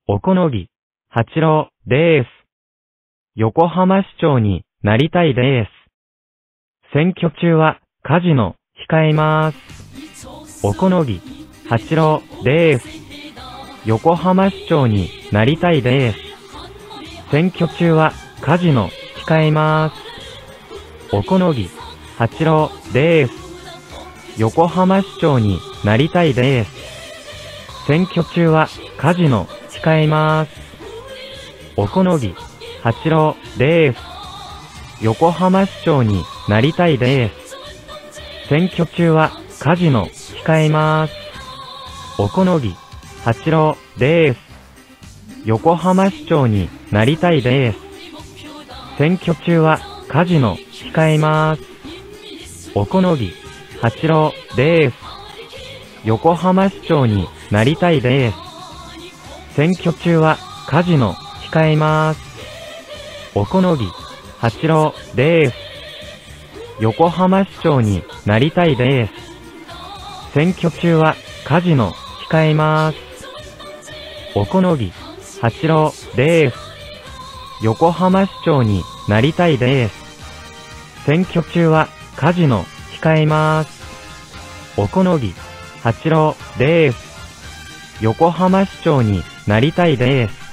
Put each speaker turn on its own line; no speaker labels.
小此木八郎です。横浜市長になりたいです。選挙中はカジノ控えます。小此木八郎です。横浜市長になりたいです。選挙中はカジノ控えます。小此木八郎です。横浜市長になりたいです。選挙中はカジノ控えます。小此木八郎です。横浜市長になりたいです。選挙中はカジノ控えます。小此木八郎です。横浜市長になりたいです。選挙中はカジノ控えます。小此木八郎です。横浜市長になりたいです。選挙中はカジノ控えます。小此木八郎です。横浜市長になりたいです。選挙中はカジノ控えます。小此木八郎です。横浜市長になりたいです。選挙中はカジノ控えます。小此木八郎です。横浜市長になりたいです。